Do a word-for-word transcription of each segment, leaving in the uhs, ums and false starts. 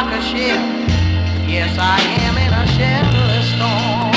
like a ship. Yes, I am in a shadowless storm.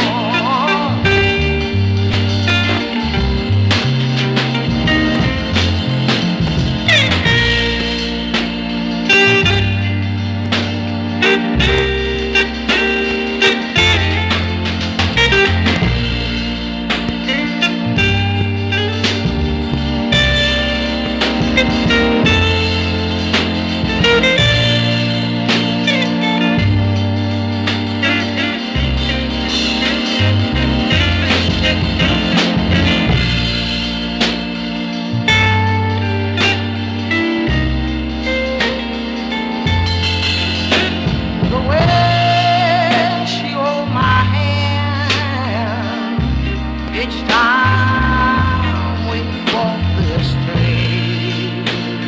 Each time we walk this street,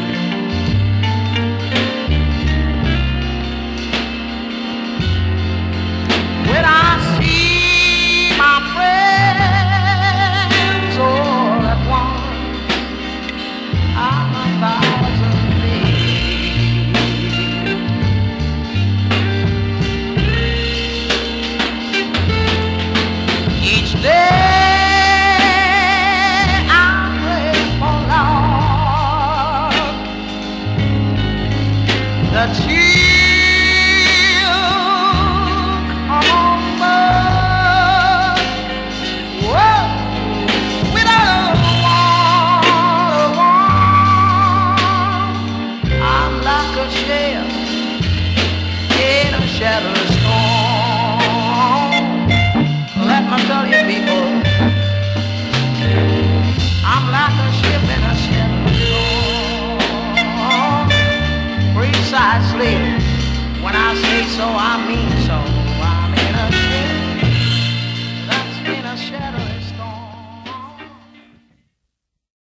when I see my friends all at once, I'm a thousand feet. Each day the chill on the whoa, we don't wanna walk. I'm like a shell in a shadowless